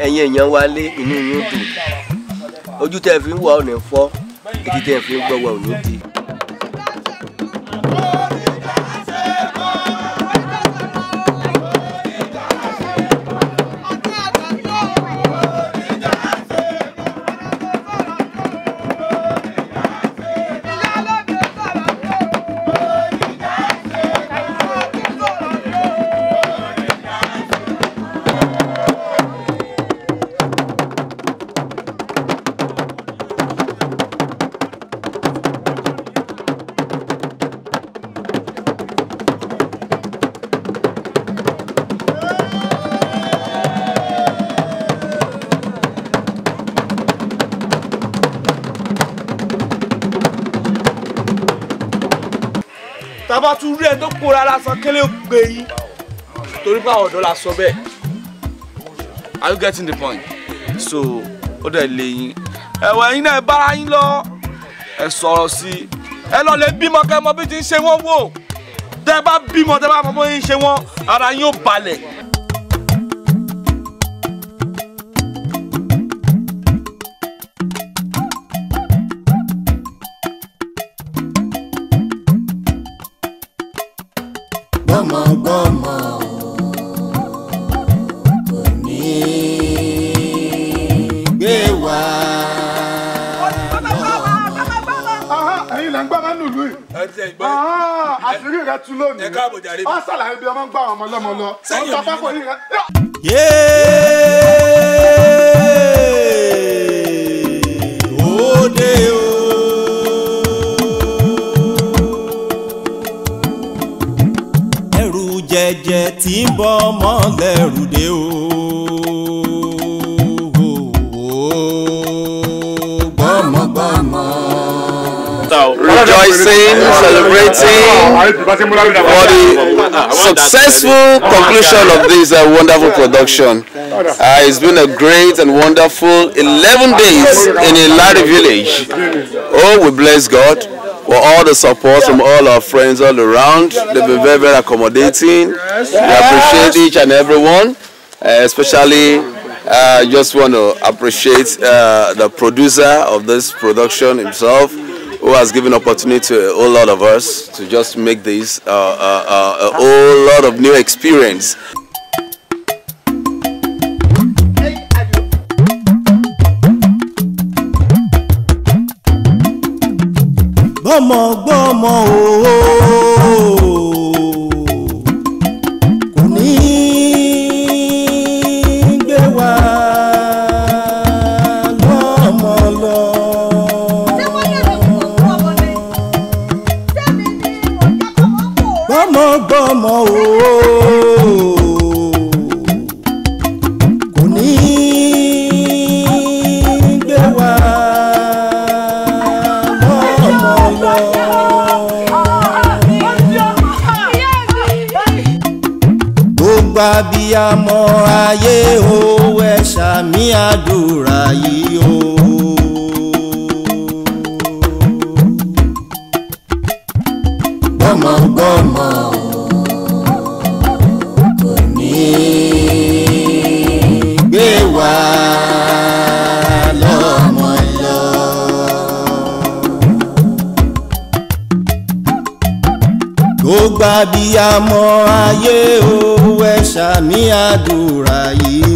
ẹ̀yin èèyàn wa lé inú yín dùn ojú tẹ́ fi ń wà ò ní fọ́ etí tẹ́ fi ń gbọ́ wa ò ní di. Tàbá tún rí ẹ tó kóra lásán kélé gbé yín torí pé àwọn ọ̀dọ́ la sọ bẹ́ẹ̀. Are you getting the point? So ó dẹ̀ lé yín ẹ̀wọ̀n ẹ̀yin náà bára yín lọ ẹ sọ̀rọ̀ sí i ẹ lọ lè bímọ kẹ́ mọ bí ti ń ṣe wọ́n wò tẹ́ bá bímọ tẹ́ bá mọ bó ń ṣe wọ́n ara yín ó balẹ̀. Gbọ́mọgbọ́mọ kò ní gbé wá. Ẹ̀yin lẹ ń gbọ́ máa ń lùlù yìí. Àṣírí rẹ̀ tú lónìí. Wọ́n ṣàlàyé bí ọmọ ń gbọ́ àwọn ọmọ lọ́mọ lọ. Wọ́n sọ pápọ̀ yìí rẹ̀. Òde o. Jẹjẹ tí ń bọ́ ọmọ lẹ́rù dé o. Gbọ́mọgbọ́mọ. Rejoicing, celebrating for the successful conclusion of this wonderful production. It's been a great and wonderful 11 days in Ilari village. Oh, we bless God for all the support from all our friends all around. They've been very, very accommodating. We appreciate each and every one. Especially, just want to appreciate the producer of this production himself, who has given opportunity to a whole lot of us to just make this a whole lot of new experience. Gbọ́mọgbọ́mọ ooo kò ní gbé wá lọ́mọ lọ. Gbọ́mọgbọ́mọ ooo kò ní gbé wá. Gbogbo abiyamọ ayé o ẹ ṣàmì àdúrà yìí o. Gbọ́mọgbọ́mọ kò ní gbé wá lọ́mọ lọ. Gbogbo abiyamọ ayé o ẹ ṣàmì àdúrà yìí